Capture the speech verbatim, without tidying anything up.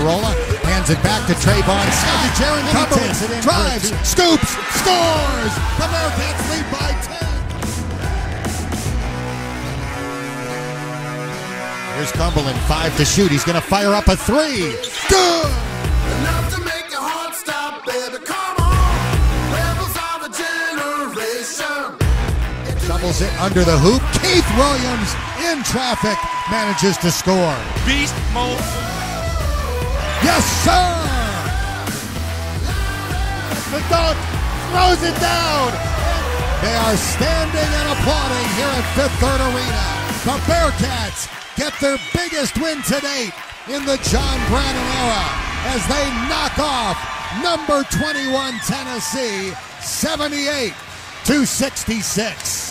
Carolla hands it back to Trayvon Scott. Jaron Cumberland drives, scoops, scores. The Bearcats lead by ten. Here's Cumberland, five to shoot. He's going to fire up a three. Good. Enough to make your heart stop, baby. Come on, rebels of a generation. Doubles it under the hoop. Keith Williams in traffic manages to score. Beast mode. Yes, sir. The dunk throws it down. They are standing and applauding here at Fifth Third Arena. The Bearcats get their biggest win to date in the John Brannon era as they knock off number twenty-one Tennessee seventy-eight to sixty-six.